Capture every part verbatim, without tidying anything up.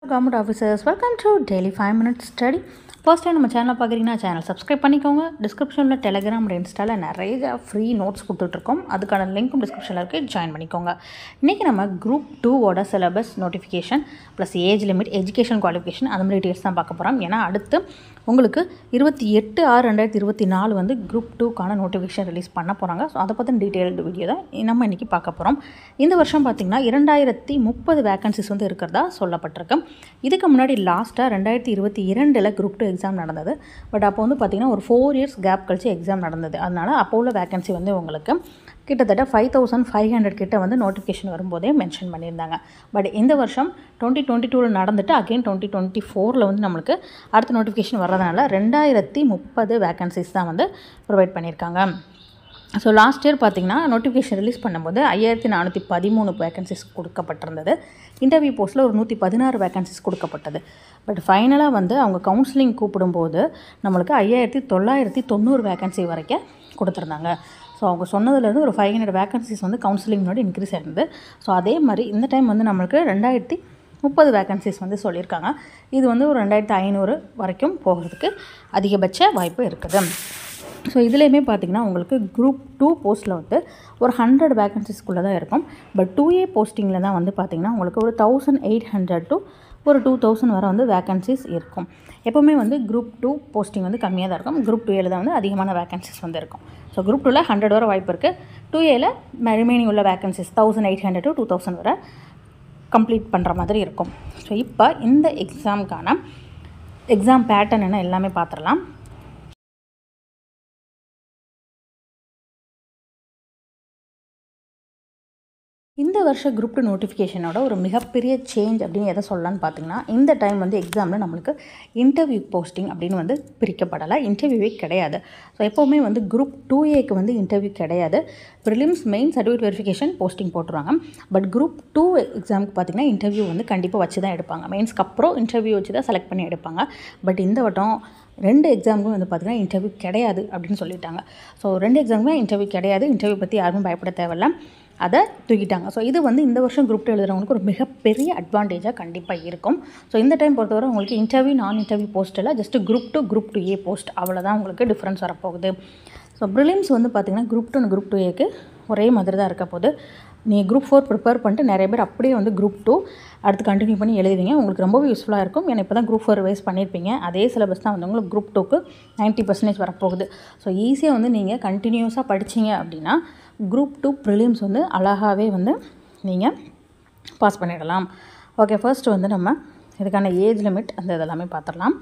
Government officers, welcome to daily five minutes study. First time நம்ம சேனலை பார்க்குறீங்கன்னா channel subscribe பண்ணிக்கோங்க. டிஸ்கிரிப்ஷனில் டெலிகிராம் இன்ஸ்டாவில் நிறைய ஃப்ரீ நோட்ஸ் கொடுத்துட்ருக்கோம். அதுக்கான லிங்க்கும் டிஸ்கிரிப்ஷனில் இருக்குது, ஜாயின் பண்ணிக்கோங்க. இன்றைக்கி நம்ம குரூப் டூவோட syllabus notification plus age limit, education qualification அந்த மாதிரி டீட்டெயில்ஸ் தான் பார்க்க போகிறோம். ஏன்னா அடுத்து உங்களுக்கு இருபத்தி எட்டு ஆறு ரெண்டாயிரத்தி இருபத்தி நாலு வந்து குரூப் டூக்கான நோட்டிஃபிகேஷன் ரிலீஸ் பண்ண போகிறாங்க. ஸோ அதை பற்றின டீட்டெயில்டு வீடியோ தான் நம்ம இன்றைக்கி பார்க்க போகிறோம். இந்த வருஷம் பார்த்திங்கன்னா இரண்டாயிரத்தி முப்பது வேகன்சிஸ் வந்து இருக்கிறதா சொல்லப்பட்டிருக்கு. இதுக்கு முன்னாடி லாஸ்ட்டாக ரெண்டாயிரத்தி இருபத்தி இரண்டில் குரூப் டூ எக்ஸாம் நடந்தது. பட் அப்போ வந்து பார்த்திங்கன்னா ஒரு ஃபோர் இயர்ஸ் கேப் கழிச்சு எக்ஸாம் நடந்தது. அதனால் அப்போ உள்ள வேகன்சி வந்து உங்களுக்கு கிட்டத்தட்ட ஃபைவ் தௌசண்ட் ஃபைவ் ஹண்ட்ரட் கிட்ட வந்து நோட்டிஃபிகேஷன் வரும்போதே மென்ஷன் பண்ணியிருந்தாங்க. பட் இந்த வருஷம் டுவெண்ட்டி டுவெண்ட்டி டூவில் நடந்துட்டு அகெயின் டுவெண்ட்டி டுவெண்ட்டி ஃபோரில் வந்து நம்மளுக்கு அடுத்த நோட்டிஃபிகேஷன் வர்றதுனால ரெண்டாயிரத்தி முப்பது வேகன்சிஸ் தான் வந்து ப்ரொவைட் பண்ணியிருக்காங்க. ஸோ லாஸ்ட் இயர் பார்த்திங்கன்னா நோட்டிஃபிகேஷன் ரிலீஸ் பண்ணும்போது ஐயாயிரத்தி நானூற்றி பதிமூணு வேகன்சிஸ் கொடுக்கப்பட்டிருந்தது. இன்டர்வியூ போஸ்ட்டில் ஒரு நூற்றி பதினாறு வேகன்சிஸ் கொடுக்கப்பட்டது. பட் ஃபைனலாக வந்து அவங்க கவுன்சிலிங் கூப்பிடும்போது நம்மளுக்கு ஐயாயிரத்தி தொள்ளாயிரத்தி தொண்ணூறு வேகன்சி வரைக்கும் கொடுத்துருந்தாங்க. ஸோ அவங்க சொன்னதுலேருந்து ஒரு ஃபைவ் ஹண்ட்ரட் வேகன்சிஸ் வந்து கவுன்சிலிங் முன்னாடி இன்க்ரீஸ் ஆயிருந்தது. ஸோ அதே மாதிரி இந்த டைம் வந்து நம்மளுக்கு ரெண்டாயிரத்தி முப்பது வேகன்சிஸ் வந்து சொல்லியிருக்காங்க. இது வந்து ஒரு ரெண்டாயிரத்தி ஐநூறு வரைக்கும் போகிறதுக்கு அதிகபட்ச வாய்ப்பு இருக்குது. ஸோ இதுலேயுமே பார்த்திங்கன்னா உங்களுக்கு குரூப் டூ போஸ்ட்டில் வந்து ஒரு ஹண்ட்ரட் வேகன்சிஸ்க்குள்ளே தான் இருக்கும். பட் டூ ஏ போஸ்டிங்கில் தான் வந்து பார்த்திங்கன்னா உங்களுக்கு ஒரு தௌசண்ட் எயிட் ஹண்ட்ரட் டு ஒரு டூ தௌசண்ட் வரை வந்து வேகன்சிஸ் இருக்கும். எப்போவுமே வந்து குரூப் டூ போஸ்டிங் வந்து கம்மியாக தான் இருக்கும். குரூப் டூ ஏல தான் வந்து அதிகமான வேகன்சிஸ் வந்து இருக்கும். ஸோ குரூப் டூவில் ஹண்ட்ரட் வரை வாய்ப்பு இருக்குது. டூ ஏல ரிமைனிங் உள்ள vacancies thousand eight hundred to two thousand வரை கம்ப்ளீட் பண்ணுற மாதிரி இருக்கும். ஸோ இப்போ இந்த எக்ஸாமுக்கான எக்ஸாம் பேட்டர்ன் என்ன எல்லாமே பார்த்துடலாம். இந்த வருஷம் குரூப் டூ நோட்டிஃபிகேஷனோட ஒரு மிகப்பெரிய சேஞ்ச் அப்படின்னு எதை சொல்லலான்னு பார்த்தீங்கன்னா, இந்த டைம் வந்து எக்ஸாமில் நம்மளுக்கு இன்டர்வியூ போஸ்டிங் அப்படின்னு வந்து பிரிக்கப்படலை. இன்டர்வியூவே கிடையாது. ஸோ எப்போவுமே வந்து குரூப் டூ ஏக்கு வந்து இன்டர்வியூ கிடையாது. Prelims, main, certificate verification, posting போட்டுருவாங்க. பட் குரூப் டூ எக்ஸாமுக்கு பார்த்திங்கன்னா இன்டர்வியூ வந்து கண்டிப்பாக வச்சு தான் எடுப்பாங்க. மெயின்ஸ்க்கு அப்புறம் இன்டர்வியூ வச்சு தான் செலக்ட் பண்ணி எடுப்பாங்க. பட் இந்த வட்டம் ரெண்டு எக்ஸாமுக்கும் வந்து பார்த்திங்கன்னா இன்டர்வியூ கிடையாது அப்படின்னு சொல்லிட்டாங்க. ஸோ ரெண்டு எக்ஸாமுமே இன்டர்வியூ கிடையாது. இன்டர்வியூ பற்றி யாரும் பயப்பட தேவையில்லை, அதை தூக்கிட்டாங்க. ஸோ இது வந்து இந்த வருஷம் குரூப் டூ எழுதுறவங்களுக்கு ஒரு மிகப்பெரிய அட்வான்டேஜாக கண்டிப்பாக இருக்கும். ஸோ இந்த டைம் பொறுத்தவரை உங்களுக்கு இன்டர்வியூ, நான் இன்டர்வியூ போஸ்ட்டில் just group two group two A post அவ்வளோதான் உங்களுக்கு டிஃப்ரென்ஸ் வரப்போகுது. ஸோ ப்ரிலிம்ஸ் வந்து பார்த்திங்கன்னா குரூப் டூ குரூப் டூ ஏக்கு ஒரே மாதிரி தான் இருக்க போகுது. நீங்கள் குரூப் ஃபோர் ப்ரிப்பேர் பண்ணிட்டு நிறைய பேர் அப்படியே வந்து குரூப் டூ அடுத்து கண்டினியூ பண்ணி எழுதுவீங்க. உங்களுக்கு ரொம்பவே யூஸ்ஃபுல்லாக இருக்கும். ஏன்னா இப்போ தான் குரூப் ஃபோர் ரிவைஸ் பண்ணியிருப்பீங்க. அதே சிலபஸ் தான் வந்து உங்களுக்கு குரூப் டூக்கு நைன்ட்டி பர்சன்டேஜ் வரப்போகுது. ஸோ ஈஸியாக வந்து நீங்கள் கண்டினியூஸாக படிச்சிங்க அப்படின்னா குரூப் டூ ப்ரிலிம்ஸ் வந்து அழகாகவே வந்து நீங்கள் பாஸ் பண்ணிடலாம். ஓகே, ஃபர்ஸ்ட் வந்து நம்ம இதுக்கான ஏஜ் லிமிட் அந்த இதெல்லாமே பார்த்துடலாம்.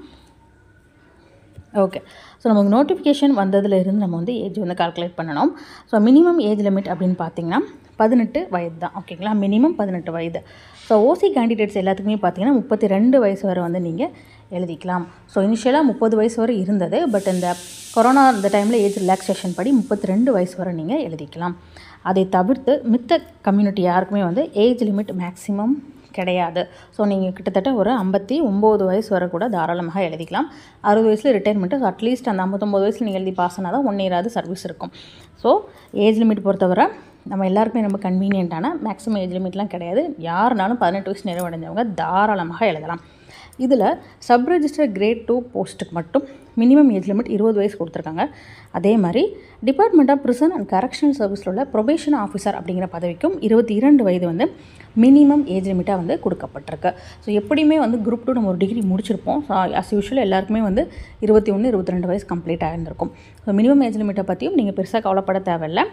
ஓகே, ஸோ நமக்கு நோட்டிஃபிகேஷன் வந்ததுலேருந்து நம்ம வந்து ஏஜ் வந்து கால்குலேட் பண்ணணும். ஸோ மினிமம் ஏஜ் லிமிட் அப்படின்னு பார்த்திங்கன்னா பதினெட்டு வயது தான். ஓகேங்களா, மினிமம் பதினெட்டு வயது. ஸோ ஓசி கேண்டிடேட்ஸ் எல்லாத்துக்குமே பார்த்திங்கன்னா முப்பத்தி ரெண்டு வயசு வரை வந்து நீங்கள் எழுதிக்கலாம். ஸோ இனிஷியலாக முப்பது வயசு வரை இருந்தது. பட் இந்த கொரோனா இந்த டைமில் ஏஜ் ரிலாக்ஸேஷன் படி முப்பத்தி ரெண்டு வயசு வரை நீங்கள் எழுதிக்கலாம். அதை தவிர்த்து மித்த கம்யூனிட்டி யாருக்குமே வந்து ஏஜ் லிமிட் மேக்ஸிமம் கிடையாது. ஸோ நீங்கள் கிட்டத்தட்ட ஒரு ஐம்பத்தி ஒம்பது வயசு வரை கூட தாராளமாக எழுதிக்கலாம். அறுபது வயசில் ரிட்டைர்மெண்ட்டு. ஸோ அட்லீஸ்ட் அந்த ஐம்பத்தொம்பது வயசில் நீங்கள் எழுதி பாஸ் ஆனால் தான் ஒன் இயராவது சர்வீஸ் இருக்கும். ஸோ ஏஜ் லிமிட் பொறுத்தவரை நம்ம எல்லாருக்குமே ரொம்ப கன்வீனியன்ட்டான மேக்ஸிமம் ஏஜ் லிமிட்லாம் கிடையாது. யாருனாலும் பதினெட்டு வயசு நிறைவடைஞ்சவங்க தாராளமாக எழுதலாம். இதில் சப் ரெஜிஸ்டர் கிரேட் டூ போஸ்ட்டுக்கு மட்டும் மினிமம் ஏஜ் லிமிட் இருபது வயசு கொடுத்துருக்காங்க. அதே மாதிரி department of prison and correctional சர்வீஸில் உள்ள ப்ரொபேஷன் ஆஃபீஸர் அப்படிங்கிற பதவிக்கும் இருபத்தி இரண்டு வயது வந்து மினிமம் ஏஜ் லிமிட்டாக வந்து கொடுக்கப்பட்டிருக்கு. ஸோ எப்படியுமே வந்து குரூப் டூ நம்ம ஒரு டிகிரி முடிச்சிருப்போம். ஸோ அஸ் யூஷுவல் எல்லாருக்குமே வந்து இருபத்தி ஒன்று இருபத்தி ரெண்டு வயசு கம்ப்ளீட் ஆகிருந்திருக்கும். ஸோ மினிமம் ஏஜ் லிமிட்டை பற்றியும் நீங்கள் பெருசாக கவலைப்பட தேவையில்லை.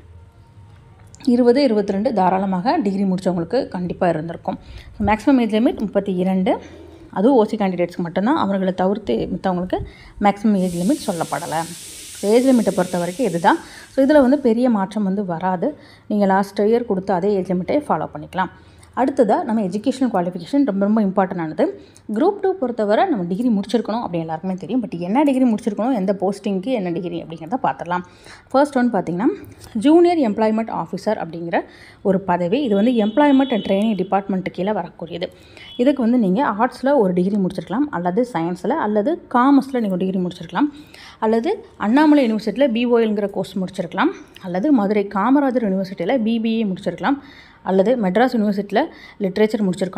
இருபது இருபத்தி ரெண்டு தாராளமாக டிகிரி முடித்தவங்களுக்கு கண்டிப்பாக இருந்திருக்கும். ஸோ மேக்ஸிமம் ஏஜ் லிமிட் முப்பத்தி இரண்டு, அதுவும் ஓசி கேண்டிடேட்ஸ்க்கு மட்டும்தான். அவர்களை தவிர்த்து மித்தவங்களுக்கு மேக்ஸிமம் ஏஜ் லிமிட் சொல்லப்படலை. ஏஜ் லிமிட்டை பொறுத்த வரைக்கும் இது தான். ஸோ இதில் வந்து பெரிய மாற்றம் வந்து வராது. நீங்கள் லாஸ்ட் இயர் கொடுத்த அதே ஏஜ் லிமிட்டை ஃபாலோ பண்ணிக்கலாம். அடுத்ததாக நம்ம எஜுகேஷனல் குவாலிஃபிகேஷன் ரொம்ப ரொம்ப இம்பார்ட்டண்டானது. குரூப் டூ பொறுத்தவரை நம்ம டிகிரி முடிச்சிருக்கணும் அப்படின்னு எல்லாருக்குமே தெரியும். பட் என்ன டிகிரி முடிச்சிருக்கணும், எந்த போஸ்டிங்க்கு என்ன டிகிரி அப்படிங்கிறத பார்த்துடலாம். ஃபர்ஸ்ட் ஒன் பார்த்திங்கன்னா ஜூனியர் எம்ப்ளாய்மெண்ட் ஆஃபீஸர் அப்படிங்கிற ஒரு பதவி. இது வந்து எம்ப்ளாய்மெண்ட் அண்ட் ட்ரைனிங் டிபார்ட்மெண்ட்டு கீழே வரக்கூடியது. இதுக்கு வந்து நீங்கள் ஆர்ட்ஸில் ஒரு டிகிரி முடிச்சிருக்கலாம், அல்லது சயின்ஸில் அல்லது காமர்ஸில் நீங்கள் டிகிரி முடிச்சிருக்கலாம், அல்லது அண்ணாமலை யூனிவர்சிட்டியில் பிஓஎல்ங்கிற கோர்ஸ் முடிச்சிருக்கலாம், அல்லது மதுரை காமராஜர் யூனிவர்சிட்டியில் பிபிஏ முடிச்சிருக்கலாம், அல்லது மெட்ராஸ் யூனிவர்சிட்டியில் லிட்ரேச்சர் முடிச்சிருக்கணும்,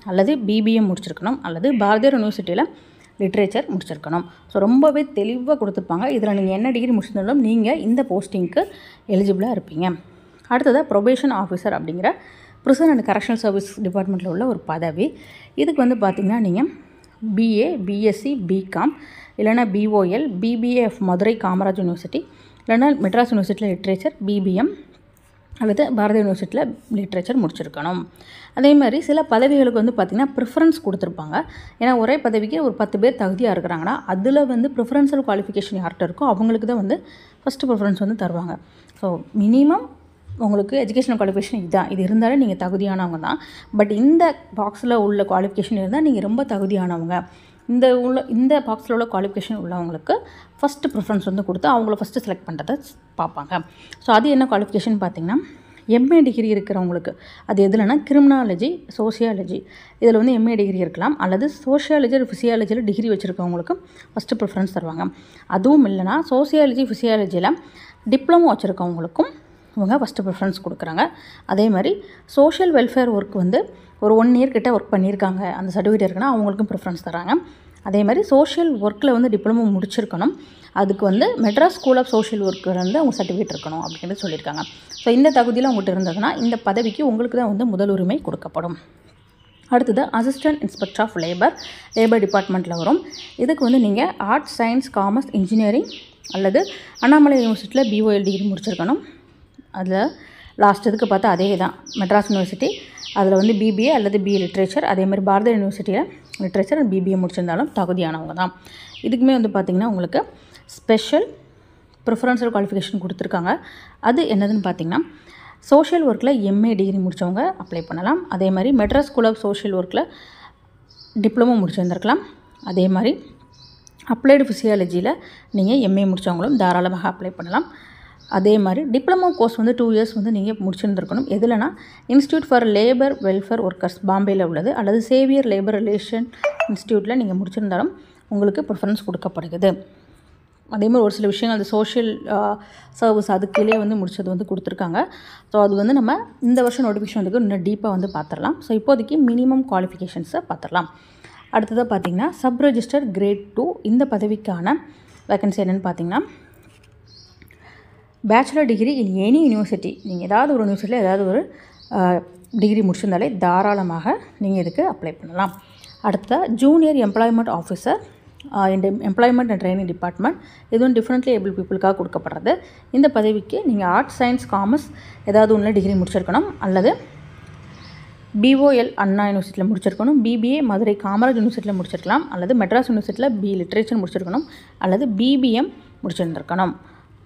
அல்லது பிபிஎம் முடிச்சிருக்கணும் அல்லது பாரதியார் யூனிவர்சிட்டியில் லிட்ரேச்சர் முடிச்சிருக்கணும். ஸோ ரொம்பவே தெளிவாக கொடுத்துருப்பாங்க. இதில் நீங்கள் என்ன டிகிரி முடிச்சிருந்தாலும் நீங்கள் இந்த போஸ்டிங்க்கு எலிஜிபிளாக இருப்பீங்க. அடுத்ததாக ப்ரொபேஷன் ஆஃபீஸர் அப்படிங்கிற ப்ரிசன் அண்ட் கரெக்ஷனல் சர்வீஸ் டிபார்ட்மெண்ட்டில் உள்ள ஒரு பதவி. இதுக்கு வந்து பார்த்திங்கன்னா நீங்கள் பிஏ, பிஎஸ்சி, பிகாம் இல்லைனா BOL, BBAF Madurai Kamaraj university இல்லைனா மெட்ராஸ் யூனிவர்சிட்டியில் லிட்ரேச்சர், பிபிஎம் அல்லது பாரதிய யூனிவர்சிட்டியில் லிட்ரேச்சர் முடிச்சிருக்கணும். அதே மாதிரி சில பதவிகளுக்கு வந்து பார்த்திங்கன்னா ப்ரிஃபரன்ஸ் கொடுத்துருப்பாங்க. ஏன்னா ஒரே பதவிக்கு ஒரு பத்து பேர் தகுதியாக இருக்கிறாங்கன்னா அதில் வந்து ப்ரிஃபரன்ஷியல் குவாலிஃபிகேஷன் யார்கிட்ட இருக்கோ அவங்களுக்கு தான் வந்து ஃபஸ்ட்டு ப்ரிஃபரன்ஸ் வந்து தருவாங்க. ஸோ மினிமம் உங்களுக்கு எஜுகேஷனல் குவாலிஃபிகேஷன் இதுதான், இது இருந்தாலே நீங்கள் தகுதியானவங்க தான். பட் இந்த பாக்ஸில் உள்ள குவாலிஃபிகேஷன் இருந்தால் நீங்கள் ரொம்ப தகுதியானவங்க. இந்த உள்ள இந்த பாக்ஸில் உள்ள குவாலிஃபிகேஷன் உள்ளவங்களுக்கு ஃபஸ்ட்டு ப்ரிஃபரன்ஸ் வந்து கொடுத்து அவங்கள ஃபஸ்ட்டு செலக்ட் பண்ணுறதை பார்ப்பாங்க. ஸோ அது என்ன குவாலிஃபிகேஷன் பார்த்திங்கன்னா எம்ஏ டிகிரி இருக்கிறவங்களுக்கு, அது எதுலனா கிரிமினாலஜி, சோசியாலஜி இதில் வந்து எம்ஏ டிகிரி இருக்கலாம் அல்லது சோஷியாலஜி, ஃபிசியாலஜியில் டிகிரி வச்சுருக்கவங்களுக்கு ஃபஸ்ட்டு ப்ரிஃபரன்ஸ் தருவாங்க. அதுவும் இல்லைனா சோசியாலஜி, ஃபிசியாலஜியில் டிப்ளமோ வச்சுருக்கவங்களுக்கும் இவங்க ஃபஸ்ட்டு ப்ரிஃபரன்ஸ் கொடுக்குறாங்க. அதே மாதிரி சோஷியல் வெல்ஃபேர் ஒர்க் வந்து ஒரு ஒன் இயர் கிட்ட ஒர்க் பண்ணியிருக்காங்க, அந்த சர்டிஃபிகேட் இருக்குன்னா அவங்களுக்கும் ப்ரிஃபரன்ஸ் தராங்க. அதே மாதிரி சோஷியல் ஒர்க்கில் வந்து டிப்ளமோ முடிச்சிருக்கணும், அதுக்கு வந்து மெட்ராஸ் ஸ்கூல் ஆஃப் சோஷியல் ஒர்க்கில் வந்து அவங்க சர்டிஃபிகேட் இருக்கணும் அப்படின்னு சொல்லியிருக்காங்க. ஸோ இந்த தகுதியில் உங்கள்கிட்ட இருந்ததுன்னா இந்த பதவிக்கு உங்களுக்கு தான் வந்து முதல் உரிமை கொடுக்கப்படும். அடுத்தது assistant inspector of labour, labour டிபார்ட்மெண்ட்டில் வரும். இதுக்கு வந்து நீங்கள் ஆர்ட்ஸ், சயின்ஸ், காமர்ஸ், இன்ஜினியரிங் அல்லது அண்ணாமலை யூனிவர்சிட்டியில் பிஓஎல் டிகிரி முடிச்சிருக்கணும். அதில் லாஸ்ட் இதுக்கு பார்த்தா அதே தான் மெட்ராஸ் யூனிவர்சிட்டி, அதில் வந்து பிபிஏ அல்லது பிஏ லிட்ரேச்சர், அதே மாதிரி பாரதிய யூனிவர்சிட்டியில் லிட்ரேச்சர் அண்ட் பிபிஏ முடிச்சிருந்தாலும் தகுதியானவங்க தான். இதுக்குமே வந்து பார்த்திங்கன்னா உங்களுக்கு ஸ்பெஷல் ப்ரிஃபரன்ஷியல் குவாலிஃபிகேஷன் கொடுத்துருக்காங்க. அது என்னதுன்னு பார்த்திங்கன்னா சோஷியல் ஒர்க்கில் எம்ஏ டிகிரி முடித்தவங்க அப்ளை பண்ணலாம். அதே மாதிரி மெட்ராஸ் ஸ்கூல் ஆஃப் சோஷியல் ஒர்க்கில் டிப்ளமோ முடிச்சிருந்துருக்கலாம். அதே மாதிரி அப்ளைடு ஃபிசியாலஜியில் நீங்கள் எம்ஏ முடித்தவங்களும் தாராளமாக அப்ளை பண்ணலாம். அதே மாதிரி டிப்ளமோ கோர்ஸ் வந்து டூ இயர்ஸ் வந்து நீங்கள் முடிச்சிருந்துருக்கணும். எதுலனா institute for labour welfare workers பாம்பேயில் உள்ளது அல்லது சேவியர் லேபர் ரிலேஷன் இன்ஸ்டியூட்டில் நீங்கள் முடிச்சிருந்தாலும் உங்களுக்கு ப்ரிஃபரன்ஸ் கொடுக்கப்படுகிறது. அதே மாதிரி ஒரு சில விஷயங்கள் அந்த சோஷியல் சர்வீஸ் அதுக்குள்ளே வந்து முடிச்சது வந்து கொடுத்துருக்காங்க. ஸோ அது வந்து நம்ம இந்த வருஷம் நோட்டிஃபிகேஷன் வந்து இன்னும் டீப்பாக வந்து பார்த்துடலாம். ஸோ இப்போதைக்கு மினிமம் குவாலிஃபிகேஷன்ஸை பார்த்துடலாம். அடுத்ததாக பார்த்திங்கன்னா சப் ரெஜிஸ்டர் கிரேட் டூ இந்த பதவிக்கான வேக்கன்சி என்னென்னு பார்த்திங்கன்னா bachelor degree in any university, நீங்கள் ஏதாவது ஒரு யூனிவர்சிட்டியில் ஏதாவது ஒரு டிகிரி முடிச்சிருந்தாலே தாராளமாக நீங்கள் இதுக்கு அப்ளை பண்ணலாம். அடுத்த ஜூனியர் எம்ப்ளாய்மெண்ட் ஆஃபீஸர் இந்த எம்ப்ளாய்மெண்ட் அண்ட் ட்ரைனிங் டிபார்ட்மெண்ட், இதுவும் டிஃப்ரெண்ட்லி ஏபிள் பீப்புளுக்காக கொடுக்கப்படுறது. இந்த பதவிக்கு நீங்கள் ஆர்ட்ஸ், சயின்ஸ், காமர்ஸ் ஏதாவது ஒன்று டிகிரி முடிச்சிருக்கணும் அல்லது பிஓஎல் அண்ணா யூனிவர்சிட்டியில் முடிச்சிருக்கணும், பிபிஏ மதுரை காமராஜ் யூனிவர்சிட்டியில் முடிச்சிருக்கலாம் அல்லது மெட்ராஸ் யூனிவர்சிட்டியில் பி லிட்ரேச்சர் முடிச்சிருக்கணும் அல்லது பிபிஎம் முடிச்சிருந்துருக்கணும்.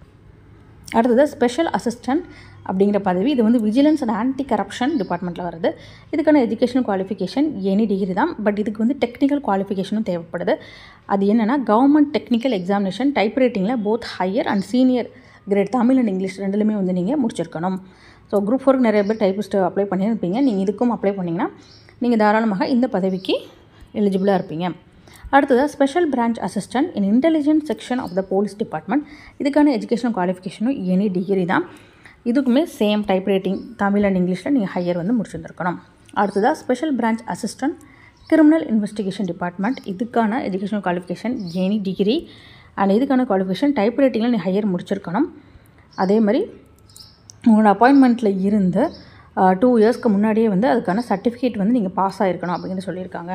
அடுத்தது ஸ்பெஷல் அசிஸ்டன்ட் அப்படிங்கிற பதவி, இது வந்து விஜிலன்ஸ் அண்ட் ஆன்டி கரப்ஷன் டிபார்ட்மெண்ட்டில் வருது. இதுக்கான எஜுகேஷன் குவாலிஃபிகேஷன் எனி டிகிரி தான், பட் இதுக்கு வந்து டெக்னிக்கல் குவாலிஃபிகேஷனும் தேவைப்படுது. அது என்னென்னா கவர்மெண்ட் டெக்னிக்கல் எக்ஸாமினேஷன் டைப் ரைட்டிங்கில் both higher and senior grade Tamil and English ரெண்டுலுமே வந்து நீங்கள் முடிச்சிருக்கணும். ஸோ குரூப் ஃபோருக்கு நிறைய பேர் டைப்பிஸ்ட் அப்ளை பண்ணியிருப்பீங்க, நீங்கள் இதுக்கும் அப்ளை பண்ணிங்கன்னா நீங்கள் தாராளமாக இந்த பதவிக்கு எலிஜிபிளாக இருப்பீங்க. அடுத்ததாக special branch assistant in intelligence section of the police department, இதுக்கான எஜுகேஷன் குவாலிஃபிகேஷனும் எனி டிகிரி தான். இதுக்குமே same type writing Tamil and இங்கிலீஷில் நீங்கள் ஹையர் வந்து முடிச்சிருந்துருக்கணும். அடுத்ததாக special branch assistant criminal investigation department, இதுக்கான education qualification any degree and இதுக்கான குவாலிஃபிகேஷன் டைப் ரைட்டிங்கில் நீங்கள் ஹையர் முடிச்சிருக்கணும். அதே மாதிரி உங்களோட அப்பாயின்மெண்ட்டில் இருந்து டூ இயர்ஸ்க்கு முன்னாடியே வந்து அதுக்கான சர்டிஃபிகேட் வந்து நீங்கள் பாஸ் ஆகிருக்கணும் அப்படின்னு சொல்லியிருக்காங்க.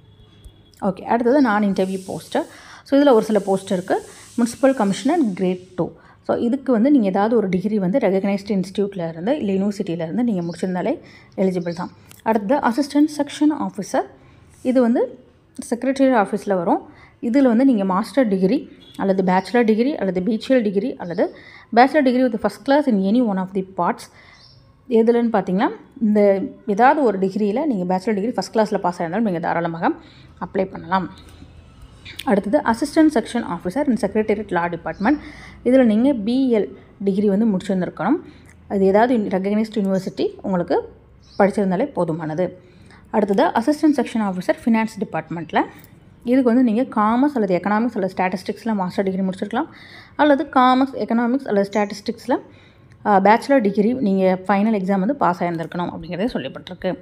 ஓகே, அடுத்தது நான் இன்டர்வியூ போஸ்டர். ஸோ இதில் ஒரு சில போஸ்ட் இருக்குது. Municipal commissioner grade two. So இதுக்கு வந்து நீங்கள் ஏதாவது ஒரு டிகிரி வந்து ரெகக்னைஸ்டு இன்ஸ்டியூட்டில் இருந்து இல்லை யூனிவர்சிட்டியிலேருந்து நீங்கள் முடிச்சிருந்தாலே எலிஜிபிள் தான். அடுத்தது அசிஸ்டன்ட் செக்ஷன் ஆஃபீஸர், இது வந்து செக்ரட்டரி ஆஃபீஸில் வரும். இதில் வந்து நீங்கள் மாஸ்டர் டிகிரி அல்லது பேச்சுலர் டிகிரி அல்லது பிஹெச்எல் டிகிரி அல்லது bachelor degree with first class in any one of the parts எதுலன்னு பார்த்தீங்கன்னா இந்த ஏதாவது ஒரு டிகிரியில் நீங்கள் பேச்சுலர் டிகிரி ஃபஸ்ட் கிளாஸில் பாஸ் ஆகிருந்தாலும் நீங்கள் தாராளமாக அப்ளை பண்ணலாம். அடுத்தது assistant section officer in secretariat law department, இதில் நீங்கள் பிஎல் டிகிரி வந்து முடிச்சிருந்துருக்கணும். அது ஏதாவது ரெகக்னைஸ்டு யூனிவர்சிட்டி உங்களுக்கு படிச்சிருந்தாலே போதுமானது. அடுத்தது அசிஸ்டன்ட் செக்ஷன் ஆஃபீஸர் ஃபினான்ஸ் டிபார்ட்மெண்ட்டில், இதுக்கு வந்து நீங்கள் காமர்ஸ் அல்லது எக்கனாமிக்ஸ் அல்லது ஸ்டாட்டிஸ்டிக்ஸில் மாஸ்டர் டிகிரி முடிச்சிருக்கலாம் அல்லது காமர்ஸ் எக்கனாமிக்ஸ் அல்லது ஸ்டாட்டிஸ்டிக்ஸில் பேச்சுலர் டிகிரி நீங்கள் ஃபைனல் எக்ஸாம் வந்து பாஸ் ஆகியிருந்திருக்கணும் அப்படிங்கிறதே சொல்லப்பட்டிருக்கு.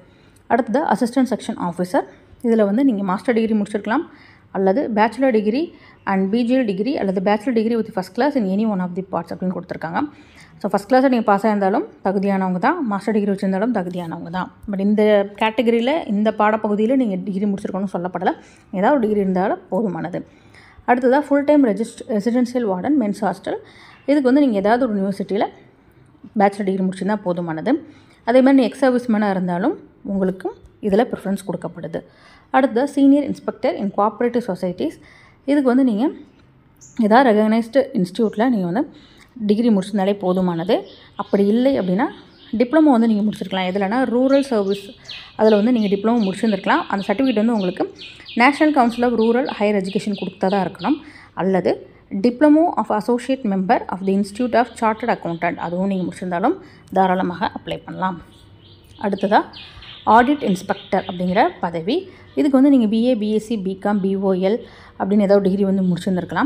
அடுத்தது அசிஸ்டன்ட் செக்ஷன் ஆஃபீஸர். இதில் வந்து நீங்கள் மாஸ்டர் டிகிரி முடிச்சிருக்கலாம் அல்லது bachelor degree and BGL degree அல்லது bachelor degree with first class in any one of the parts அப்படின்னு கொடுத்துருக்காங்க. ஸோ ஃபஸ்ட் கிளாஸை நீங்கள் பாஸ் ஆகிருந்தாலும் தகுதியானவங்க தான், மாஸ்டர் டிகிரி வச்சுருந்தாலும் தகுதியானவங்க தான். பட் இந்த கேட்டகரியில் இந்த பாடப்பகுதியில் நீங்கள் டிகிரி முடிச்சிருக்கணும்னு சொல்லப்படலை, ஏதாவது ஒரு டிகிரி இருந்தாலும் போதுமானது. அடுத்ததாக ஃபுல் டைம் ரெஜிஸ்ட் ரெசிடென்ஷியல் வார்டன் மென்ஸ் ஹாஸ்டல். இதுக்கு வந்து நீங்கள் ஏதாவது ஒரு யூனிவர்சிட்டியில் பேச்சுலர் டிகிரி முடிச்சிருந்தா போதுமானது. அதேமாதிரி நீ எக்ஸ் சர்வீஸ்மேனாக இருந்தாலும் உங்களுக்கும் இதில் ப்ரிஃபரன்ஸ் கொடுக்கப்படுது. அடுத்தது senior inspector in cooperative societies. இதுக்கு வந்து நீங்கள் ஏதாவது ரெகக்னைஸ்டு இன்ஸ்டியூட்டில் நீங்கள் வந்து டிகிரி முடிச்சிருந்தாலே போதுமானது. அப்படி இல்லை அப்படின்னா டிப்ளமோ வந்து நீங்கள் முடிச்சிருக்கலாம். எதுலனா ரூரல் சர்வீஸ், அதில் வந்து நீங்கள் டிப்ளமோ முடிச்சிருந்துருக்கலாம். அந்த சர்டிஃபிகேட் வந்து உங்களுக்கு national council of rural higher education கொடுத்ததாக இருக்கணும். அல்லது diploma of associate member of the institute of chartered accountant, அதுவும் நீங்கள் முடிச்சிருந்தாலும் தாராளமாக அப்ளை பண்ணலாம். அடுத்ததாக ஆடிட் இன்ஸ்பெக்டர் அப்படிங்கிற பதவி. இதுக்கு வந்து நீங்கள் பிஏ, பிஎஸ்சி, பிகாம், பிஓஎல் அப்படின்னு ஏதாவது டிகிரி வந்து முடிச்சிருந்துருக்கலாம்.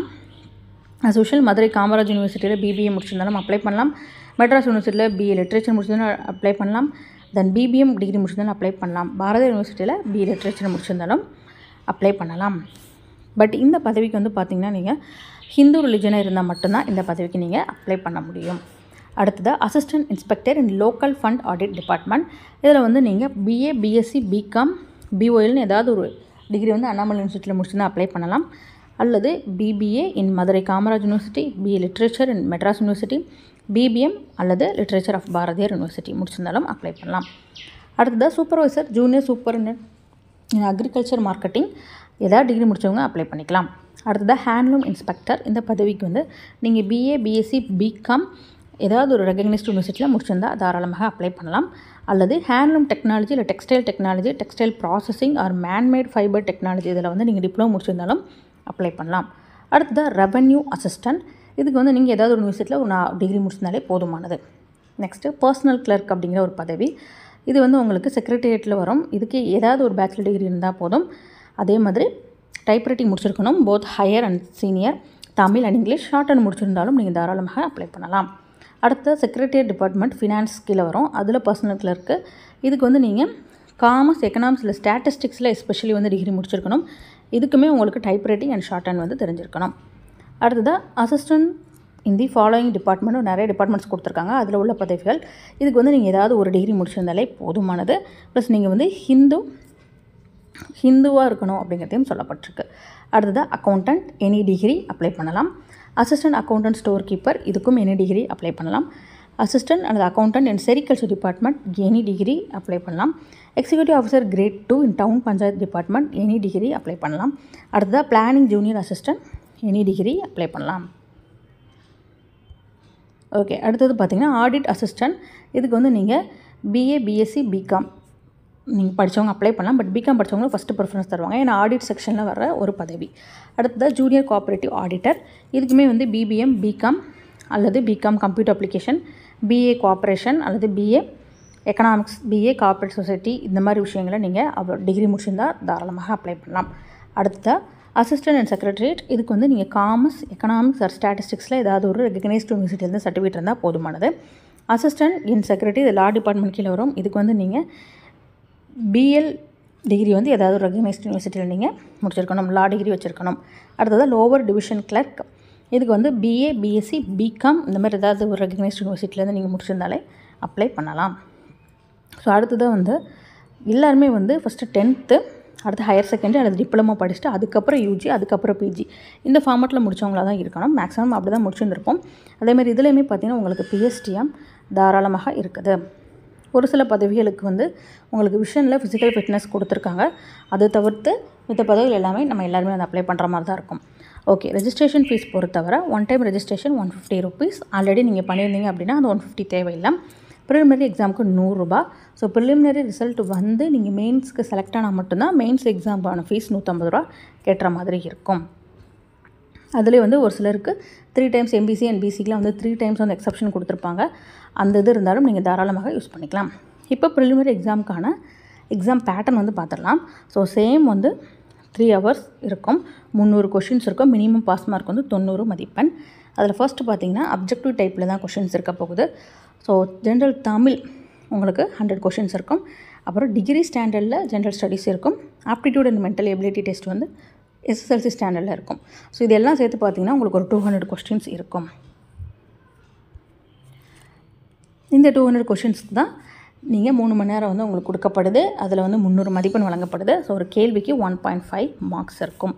அஸ் யூஷுவல் மதுரை காமராஜ் யூனிவர்சிட்டியில் பிபிஏ முடிச்சிருந்தாலும் அப்ளை பண்ணலாம். மெட்ராஸ் யூனிவர்சிட்டியில் பிஏ லிட்ரேச்சர் முடிச்சிருந்தாலும் அப்ளை பண்ணலாம். தென் பிபிஎம் டிகிரி முடிச்சிருந்தாலும் அப்ளை பண்ணலாம். பாரதியார் யூனிவர்சிட்டியில் பிஏ லிட்ரேச்சர் முடிச்சிருந்தாலும் அப்ளை பண்ணலாம். பட் இந்த பதவிக்கு வந்து பார்த்திங்கன்னா நீங்கள் ஹிந்து ரிலிஜனாக இருந்தால் மட்டும்தான் இந்த பதவிக்கு நீங்கள் அப்ளை பண்ண முடியும். அடுத்தது assistant inspector in local fund audit department. இதில் வந்து நீங்கள் பிஏ, பிஎஸ்சி, பிகாம், பிஓஎல்னு ஏதாவது ஒரு டிகிரி வந்து அண்ணாமலை யூனிவர்சிட்டியில் முடிச்சிருந்தால் அப்ளை பண்ணலாம். அல்லது BBA in Madurai Kamaraj university, BA literature in Madras university, BBM அல்லது லிட்ரேச்சர் ஆஃப் பாரதியார் யூனிவர்சிட்டி முடிச்சிருந்தாலும் அப்ளை பண்ணலாம். அடுத்தது supervisor junior superintendent in agriculture marketing, ஏதாவது டிகிரி முடித்தவங்க அப்ளை பண்ணிக்கலாம். அடுத்தது ஹேண்ட்லூம் இன்ஸ்பெக்டர். இந்த பதவிக்கு வந்து நீங்கள் பிஏ, பிஎஸ்சி, பிகாம் ஏதாவது ஒரு ரெகக்னைஸ்டு யூனிவர்சிட்டியில் முடிச்சிருந்தால் தாராளமாக அப்ளை பண்ணலாம். அல்லது ஹேண்ட்லூம் டெக்னாலஜி இல்லை textile technology, textile processing or manmade fibre technology, இதில் வந்து நீங்கள் டிப்ளமோ முடிச்சிருந்தாலும் அப்ளை பண்ணலாம். அடுத்தது ரெவன்யூ அசிஸ்டன்ட். இதுக்கு வந்து நீங்கள் ஏதாவது ஒரு யூனிவர்சிட்டியில் ஒரு டிகிரி முடிச்சிருந்தாலே போதுமானது. நெக்ஸ்ட்டு பர்சனல் கிளர்க் அப்படிங்கிற ஒரு பதவி. இது வந்து உங்களுக்கு செக்ரட்டேரியட்டில் வரும். இதுக்கு ஏதாவது ஒரு பேச்சுலர் டிகிரி இருந்தால் போதும். அதே மாதிரி டைப்ரைட்டிங் முடிச்சிருக்கணும், both higher and senior, Tamil and English. Short and முடிச்சிருந்தாலும் நீங்கள் தாராளமாக அப்ளை பண்ணலாம். அடுத்த செக்ரட்டேரியட் டிபார்ட்மெண்ட் ஃபினான்ஸ் கீழே வரும், அதில் பர்சனல் கிளர்க்கு. இதுக்கு வந்து நீங்கள் காமர்ஸ், எக்கனாமிக்ஸ் இல்லை ஸ்டாட்டிஸ்டிக்ஸில் எஸ்பெஷலி வந்து டிகிரி முடிச்சிருக்கணும். இதுக்குமே உங்களுக்கு டைப்ரைட்டிங் அண்ட் ஷார்ட் ஹேண்ட் வந்து தெரிஞ்சிருக்கணும். அடுத்ததாக அசிஸ்டன்ட் இன் தி ஃபாலோயிங் டிபார்ட்மெண்ட்டும் நிறைய டிபார்ட்மெண்ட்ஸ் கொடுத்துருக்காங்க, அதில் உள்ள பதவிகள். இதுக்கு வந்து நீங்கள் ஏதாவது ஒரு டிகிரி முடிச்சிருந்தாலே போதுமானது. ப்ளஸ் நீங்கள் வந்து ஹிந்து ஹிந்துவாக இருக்கணும் அப்படிங்கிறதையும் சொல்லப்பட்டிருக்கு. அடுத்ததாக அக்கௌண்டன்ட், எனி டிகிரி அப்ளை பண்ணலாம். அசிஸ்டன்ட் அக்கௌண்டன்ட் ஸ்டோர் கீப்பர், இதுக்கும் எனி டிகிரி அப்ளை பண்ணலாம். அசிஸ்டன்ட் அல்லது accountant in sericulture department, any degree apply பண்ணலாம். Executive officer grade two in town panchayat department, any degree apply பண்ணலாம். அடுத்ததாக planning junior assistant, any degree apply பண்ணலாம். Okay, அடுத்தது பார்த்திங்கன்னா audit assistant. இதுக்கு வந்து நீங்கள் பிஏ, பிஎஸ்சி, பிகாம் நீங்கள் படித்தவங்க அப்ளை பண்ணலாம். பட் பிகாம் படித்தவங்க ஃபஸ்ட்டு ப்ரிஃபரன்ஸ் தருவாங்க, ஏன்னா ஆடிட் செக்ஷனில் வர ஒரு பதவி. அடுத்ததாக ஜூனியர் கோஆப்ரேட்டிவ் ஆடிட்டர். இதுக்குமே வந்து பிபிஎம், பிகாம் அல்லது BCom computer application, BA cooperation அல்லது BA economics, BA corporate society, இந்த மாதிரி விஷயங்களை நீங்கள் அவர் டிகிரி முடிச்சிருந்தால் தாராளமாக அப்ளை பண்ணலாம். அடுத்த அசிஸ்டன்ட் அண்ட் செக்ரட்டரியேட். இதுக்கு வந்து நீங்கள் காமர்ஸ், எக்கனாமிக்ஸ் ஆர் ஸ்டாட்டிஸ்டிக்ஸில் ஏதாவது ஒரு ரெகக்னைஸ்டு யூனிவர்சிட்டியிலேருந்து சர்டிஃபிகேட் இருந்தால் போதுமானது. அசிஸ்டன்ட் இன் செக்ரட்டரி, இது லா டிபார்ட்மெண்ட் கீழே வரும். இதுக்கு வந்து நீங்கள் பிஎல் டிகிரி வந்து ஏதாவது ஒரு ரெகக்னைஸ்டு யூனிவர்சிட்டியில் நீங்கள் முடிச்சிருக்கணும், லா டிகிரி வச்சுருக்கணும். அடுத்தது லோவர் டிவிஷன் கிளர்க். இதுக்கு வந்து பிஏ, பிஎஸ்சி, பிகாம் இந்த மாதிரி ஏதாவது ஒரு ரெகக்னைஸ்டு யூனிவர்சிட்டியிலேருந்து நீங்கள் முடிச்சிருந்தாலே அப்ளை பண்ணலாம். ஸோ அடுத்ததாக வந்து எல்லாருமே வந்து ஃபஸ்ட்டு டென்த்து, அடுத்து ஹையர் செகண்டரி அல்லது டிப்ளமோ படிச்சுட்டு அதுக்கப்புறம் யூஜி, அதுக்கப்புறம் பிஜி இந்த ஃபார்மெட்டில் முடித்தவங்களாக தான் இருக்கணும். மேக்ஸிமம் அப்படி தான் முடிச்சுருந்துருப்போம். அதேமாதிரி இதுலேயுமே பார்த்திங்கன்னா உங்களுக்கு பிஎஸ்டிஎம் தாராளமாக இருக்குது. ஒரு சில பதவிகளுக்கு வந்து உங்களுக்கு விஷனில் ஃபிசிக்கல் ஃபிட்னஸ் கொடுத்துருக்காங்க. அதை தவிர்த்து மற்ற பதவிகள் எல்லாமே நம்ம எல்லாருமே வந்து அப்ளை பண்ணுற மாதிரி தான் இருக்கும். ஓகே, ரெஜிஸ்ட்ரேஷன் ஃபீஸ் பொறுத்தவரை one time registration one fifty rupees. Already நீங்கள் பண்ணியிருந்தீங்க அப்படின்னா அந்த ஒன் ஃபிஃப்டி தேவையில்லை. ப்ரிலிமினரி எக்ஸாமுக்கு நூறுரூபா. ஸோ ப்ரிலிமினரி ரிசல்ட் வந்து நீங்கள் மெயின்ஸ்க்கு செலக்ட் ஆனால் மட்டும்தான் மெயின்ஸ் எக்ஸாமுக்கான ஃபீஸ் நூற்றம்பது ரூபா கேட்டுற மாதிரி இருக்கும். அதிலே வந்து ஒரு சிலருக்கு த்ரீ டைம்ஸ் எம்பிசி அண்ட் பிசிக்கெலாம் வந்து த்ரீ டைம்ஸ் வந்து எக்ஸப்ஷன் கொடுத்துருப்பாங்க. அந்த இது இருந்தாலும் நீங்கள் தாராளமாக யூஸ் பண்ணிக்கலாம். இப்போ ப்ரிலிமினரி எக்ஸாமுக்கான எக்ஸாம் பேட்டர்ன் வந்து பார்த்துடலாம். ஸோ சேம் வந்து த்ரீ ஹவர்ஸ் இருக்கும், முந்நூறு கொஷின்ஸ் இருக்கும். மினிமம் பாஸ் மார்க் வந்து தொண்ணூறு மதிப்பெண். அதில் ஃபஸ்ட்டு பார்த்தீங்கன்னா அப்ஜெக்டிவ் டைப்பில் தான் கொஷின்ஸ் இருக்க போகுது. ஸோ ஜென்ரல் தமிழ் உங்களுக்கு ஹண்ட்ரட் கொஷின்ஸ் இருக்கும். அப்புறம் டிகிரி ஸ்டாண்டர்டில் ஜென்ரல் ஸ்டடீஸ் இருக்கும். Aptitude and mental ability test வந்து எஸ்எஸ்எல்சி ஸ்டாண்டர்டில் இருக்கும். ஸோ இதெல்லாம் சேர்த்து பார்த்திங்கன்னா உங்களுக்கு ஒரு டூ ஹண்ட்ரட் கொஸ்டின்ஸ் இருக்கும். இந்த டூ ஹண்ட்ரட் கொஷின்ஸ்க்கு தான் நீங்கள் மூணு மணி நேரம் வந்து உங்களுக்கு கொடுக்கப்படுது. அதில் வந்து முந்நூறு மதிப்பெண் வழங்கப்படுது. ஸோ ஒரு கேள்விக்கு ஒன் பாயிண்ட் ஃபைவ் மார்க்ஸ் இருக்கும்.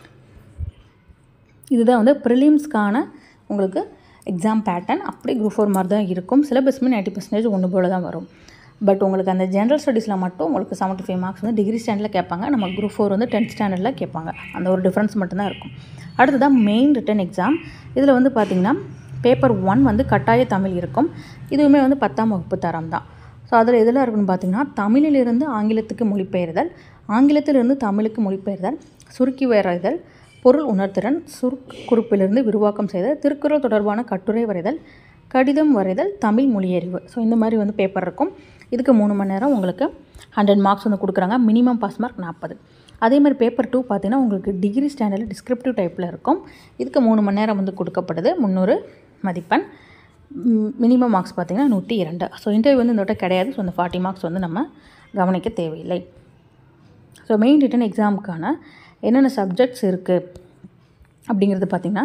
இதுதான் வந்து ப்ரிலிம்ஸ்க்கான உங்களுக்கு எக்ஸாம் பேட்டர்ன். அப்படி குரூப் ஃபோர் மாதிரி தான் இருக்கும். சிலபஸ்மே நைன்ட்டி பர்சன்டேஜ் ஒன்று போல் தான் வரும். பட் உங்களுக்கு அந்த ஜென்ரல் ஸ்டடீஸில் மட்டும் உங்களுக்கு செவன்ட்டி ஃபைவ் மார்க்ஸ் வந்து டிகிரி ஸ்டாண்டர்டில் கேட்பாங்க. நம்ம குரூப் ஃபோர் வந்து டென்த் ஸ்டாண்டர்டில் கேட்பாங்க. அந்த ஒரு டிஃப்ரென்ஸ் மட்டும்தான் இருக்கும். அடுத்ததான் மெயின் ரிட்டன் எக்ஸாம். இதில் வந்து பார்த்திங்கன்னா பேப்பர் ஒன் வந்து கட்டாய தமிழ் இருக்கும். இதுவுமே வந்து பத்தாம் வகுப்பு தரம் தான். ஸோ அதில் எதில் இருக்குன்னு பார்த்திங்கன்னா தமிழிலிருந்து ஆங்கிலத்துக்கு மொழிபெயர்தல், ஆங்கிலத்திலிருந்து தமிழுக்கு மொழிபெயர்தல், சுருக்கி வரைதல், பொருள் உணர்திறன், சுருக் குறிப்பிலிருந்து விரிவாக்கம் செய்தல், திருக்குறள் தொடர்பான கட்டுரை வரைதல், கடிதம் வரைதல், தமிழ் மொழியறிவு. ஸோ இந்த மாதிரி வந்து பேப்பர் இருக்கும். இதுக்கு மூணு மணி நேரம் உங்களுக்கு ஹண்ட்ரட் மார்க்ஸ் வந்து கொடுக்குறாங்க. மினிமம் பாஸ் மார்க் நாற்பது. அதே மாதிரி பேப்பர் டூ பார்த்திங்கன்னா உங்களுக்கு டிகிரி ஸ்டாண்டர்டில் டிஸ்கிரிப்டிவ் டைப்பில் இருக்கும். இதுக்கு மூணு மணி நேரம் வந்து கொடுக்கப்படுது. முந்நூறு மதிப்பெண். மினிமம் மார்க்ஸ் பார்த்திங்கன்னா நூற்றி இரண்டு. ஸோ இன்டர்வியூ வந்து இந்த வட்டம் கிடையாது. ஸோ இந்த ஃபார்ட்டி மார்க்ஸ் வந்து நம்ம கவனிக்க தேவையில்லை. ஸோ மெயின் ரிட்டன் எக்ஸாமுக்கான என்னென்ன சப்ஜெக்ட்ஸ் இருக்குது அப்படிங்கிறது பார்த்திங்கன்னா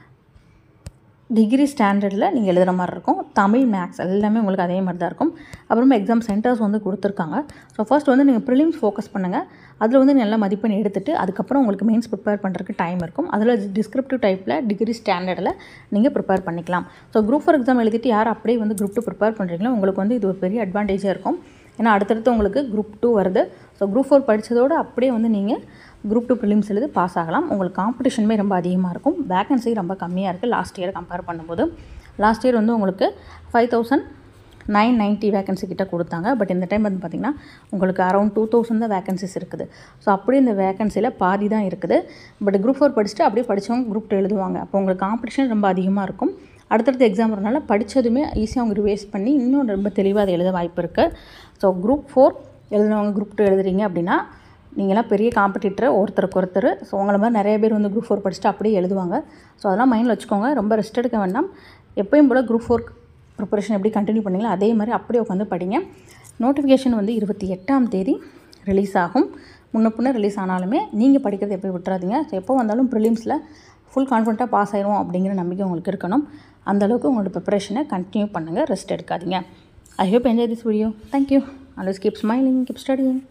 டிகிரி ஸ்டாண்டர்டில் நீங்கள் எழுதுகிற மாதிரி இருக்கும். தமிழ், மேக்ஸ் எல்லாமே உங்களுக்கு அதே மாதிரி தான் இருக்கும். அப்புறமா எக்ஸாம் சென்டர்ஸ் வந்து கொடுத்துருக்காங்க. ஸோ ஃபர்ஸ்ட் வந்து நீங்கள் ப்ரிலிம்ஸ் ஃபோக்கஸ் பண்ணுங்கள். அதில் வந்து நல்ல மதிப்பெண் எடுத்துகிட்டு அதுக்கப்புறம் உங்களுக்கு மெயின்ஸ் ப்ரிப்பேர் பண்ணுறதுக்கு டைம் இருக்கும். அதில் டிஸ்கிரிப்டிவ் டைப்பில் டிகிரி ஸ்டாண்டர்டில் நீங்கள் ப்ரிப்பேர் பண்ணிக்கலாம். ஸோ குரூப் ஃபோர் எக்ஸாம் எழுதிட்டு யார் அப்படியே வந்து குரூப் டூ ப்ரிப்பேர் பண்ணுறீங்களோ உங்களுக்கு வந்து இது ஒரு பெரிய அட்வான்டேஜாக இருக்கும். ஏன்னா அடுத்தடுத்து உங்களுக்கு குரூப் டூ வருது. ஸோ குரூப் ஃபோர் படித்ததோடு அப்படியே வந்து நீங்கள் குரூப் டூ ப்ரிலிம்ஸ் எழுதி பாஸ் ஆகலாம். உங்களுக்கு காம்படிஷனுமே ரொம்ப அதிகமாக இருக்கும். வேகன்சி ரொம்ப கம்மியாக இருக்குது லாஸ்ட் இயர் கம்பேர் பண்ணும்போது. லாஸ்ட் இயர் வந்து உங்களுக்கு five thousand nine ninety vacancy கிட்ட கொடுத்தாங்க. பட் இந்த டைம் வந்து பார்த்திங்கன்னா உங்களுக்கு அரௌண்ட் டூ தௌசண்ட் தான் வேகன்சிஸ் இருக்குது. ஸோ அப்படியே இந்த வேகன்சியில் பாதி தான் இருக்குது. பட் குரூப் ஃபோர் படிச்சுட்டு அப்படியே படித்தவங்க குரூப் டூ எழுதுவாங்க. அப்போ உங்களுக்கு காம்படிஷன் ரொம்ப அதிகமாக இருக்கும். அடுத்தடுத்த எக்ஸாம் வரனால படித்ததுமே ஈஸியாக அவங்க ரிவைஸ் பண்ணி இன்னும் ரொம்ப தெளிவாக அதை எழுத வாய்ப்பு இருக்குது. ஸோ குரூப் ஃபோர் எழுதுனவங்க குரூப் டூ எழுதுறீங்க அப்படின்னா நீங்களாம் பெரிய காம்படிட்டர் ஒருத்தருக்கு ஒருத்தர். ஸோ உங்களை மாதிரி நிறைய பேர் வந்து குரூப் ஃபோர் படிச்சுட்டு அப்படியே எழுதுவாங்க. ஸோ அதெல்லாம் மைண்டில் வச்சுக்கோங்க. ரொம்ப ரெஸ்ட் எடுக்க வேண்டாம். எப்பயும் போல் குரூப் ஃபோர் ப்ரிப்பரேஷன் எப்படி கண்டினியூ பண்ணிங்களோ அதே மாதிரி அப்படியே உட்காந்து படிங்க. நோட்டிஃபிகேஷன் வந்து இருபத்தி எட்டாம் தேதி ரிலீஸ் ஆகும். முன்ன பின்ன ரிலீஸ் ஆனாலுமே நீங்கள் படிக்கிறது எப்போ விட்டுறாதீங்க. ஸோ எப்போ வந்தாலும் ப்ரிலிம்ஸில் ஃபுல் கான்ஃபிடண்ட்டாக பாஸ் ஆயிரும் அப்படிங்கிற நம்பிக்கை உங்களுக்கு இருக்கணும். அந்தளவுக்கு உங்களோட ப்ரிப்பரேஷனை கண்டினியூ பண்ணுங்கள். ரெஸ்ட் எடுக்காதீங்க. I hope enjoy this video. Thank you. Always keep smiling, keep studying.